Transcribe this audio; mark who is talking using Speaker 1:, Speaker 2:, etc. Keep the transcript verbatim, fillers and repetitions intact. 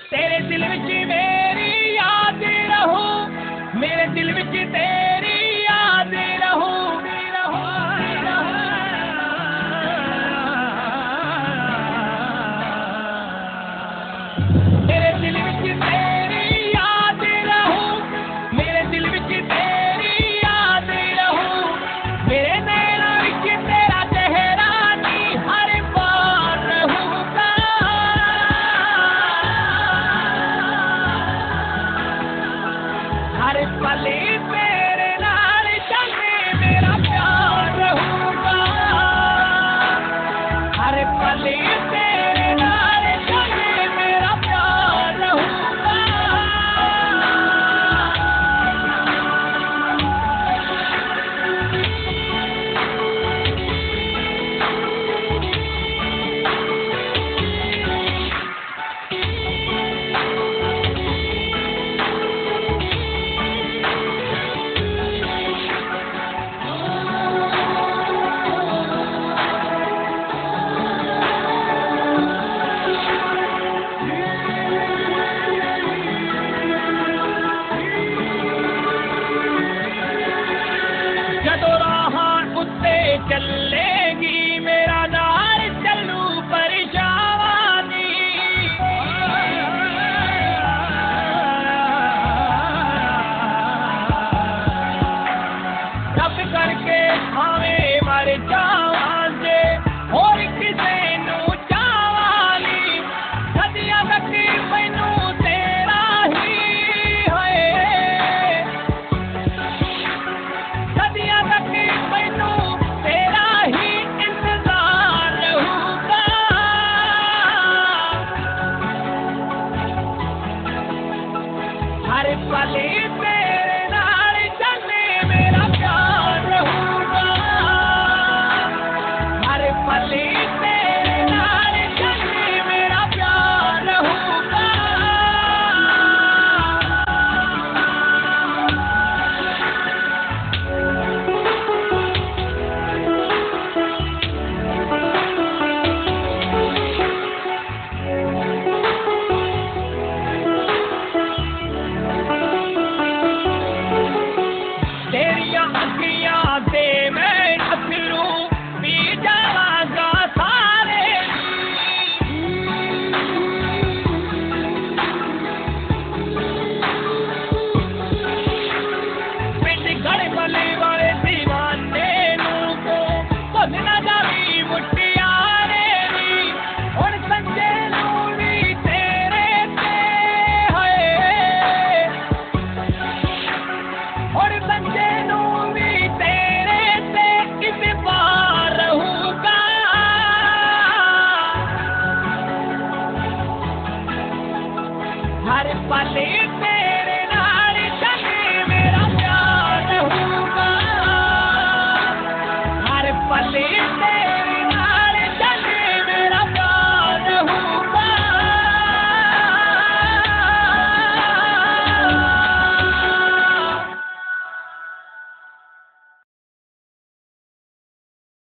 Speaker 1: तेरे दिल विच मेरी याद रहूं, मेरे दिल विच तेरी याद रहूं। मेरे दिल विच तेरी याद रहूं, मेरे दिल विच तेरी याद रहूं। मेरे नैना विच तेरा चेहरा नी हर बार रहूंगा। हर पल तेरे नाल चले मेरा प्यार रहूंगा। हर पल तेरे नाल चले मेरा प्यार रहूंगा। जदों राहां उत्ते चलेगी मेरा नाल चलू परछावानी। रब करके भावें मर जावां जे होर किसे नूं चाहांगी। सदियां तक मैनू तेरा ही होए, सदियां तक मैनू तेरा ही इंतजार रहूंगा। हर पल